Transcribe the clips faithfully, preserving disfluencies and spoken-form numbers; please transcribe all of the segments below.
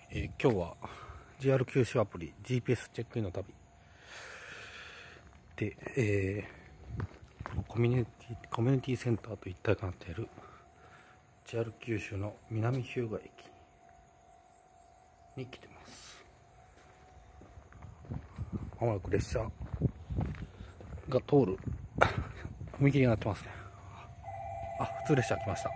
えー、今日は ジェイアール 九州アプリ ジーピーエス チェックインの旅で、えー、コミュニティコミュニティセンターと一体化なっている ジェイアール 九州の南日向駅に来てます。まもなく列車が通る踏切になってますね。あ、普通列車来ました。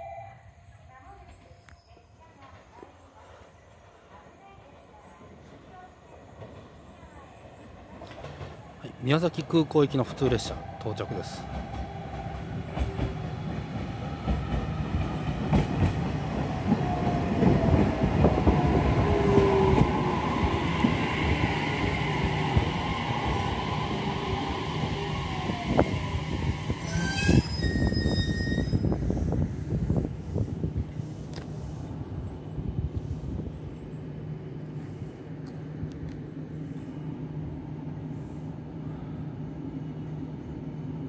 はい、宮崎空港行きの普通列車到着です。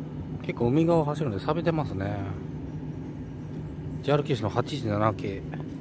結構海側を走るんで錆びてますね。 ジェイアール 九州のはちじゅうなな系